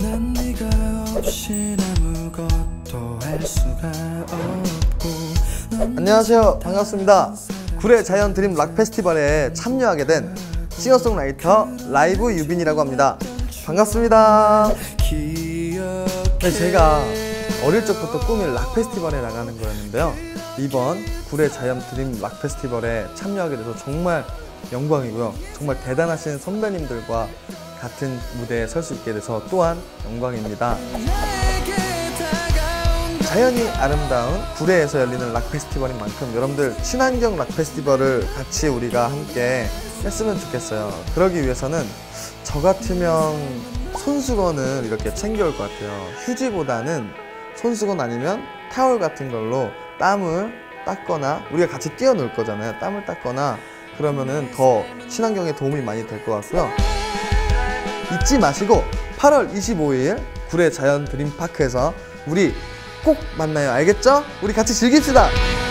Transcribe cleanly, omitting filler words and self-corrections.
난 네가 없인 아무것도 할 수가 없고. 안녕하세요, 반갑습니다. 구례 자이언 드림 락 페스티벌에 참여하게 된 싱어송라이터 라이브 유빈이라고 합니다. 반갑습니다. 네, 제가 어릴 적부터 꿈이 락 페스티벌에 나가는 거였는데요. 이번 구례 자이언 드림 락 페스티벌에 참여하게 돼서 정말 영광이고요. 정말 대단하신 선배님들과 같은 무대에 설 수 있게 돼서 또한 영광입니다. 자연이 아름다운 구례에서 열리는 락 페스티벌인 만큼 여러분들 친환경 락 페스티벌을 같이 우리가 함께 했으면 좋겠어요. 그러기 위해서는 저 같으면 손수건을 이렇게 챙겨올 것 같아요. 휴지보다는 손수건 아니면 타월 같은 걸로 땀을 닦거나, 우리가 같이 뛰어놀 거잖아요. 땀을 닦거나 그러면은 더 친환경에 도움이 많이 될 것 같고요. 잊지 마시고 8월 25일 구례 자이언 드림파크에서 우리 꼭 만나요. 알겠죠? 우리 같이 즐깁시다.